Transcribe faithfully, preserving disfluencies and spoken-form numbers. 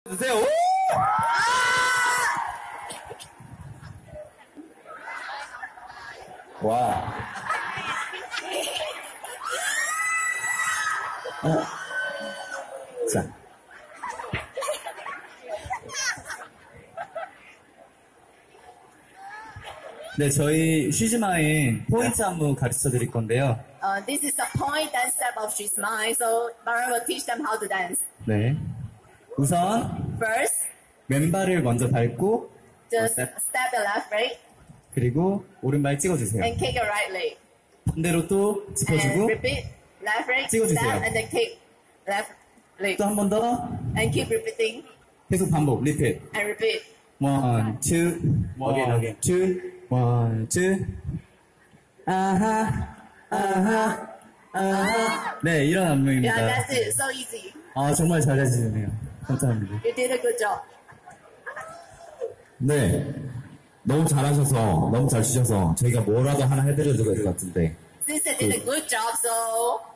주세요. 오! 와. 어. 자. 네, 저희 쉬즈마인 포인트 안무 가르쳐 드릴 건데요. Uh, this is the point dance step of She's Mine, so Baran will teach them how to dance. 네. 우선 First, 왼발을 먼저 밟고 just step. step the left leg 그리고 오른발 찍어주세요. and kick your right leg. 반대로 또 And 짚어주고 repeat left leg, 찍어주세요. step, and then kick left leg. 또 한 번 더 And keep repeating 계속 반복, 리핏. and repeat. One, two, Again, one, again. two, one, two. 아하, 아하, 아하. 네, 이런 안무입니다. Yeah, that's it. So easy. 아, 정말 잘해주시네요. 감사합니다. You did a good job. 네. 너무 잘하셔서, 너무 잘 추셔서 저희가 뭐라도 하나 해드려야 될 것 같은데. Since I did a good job, so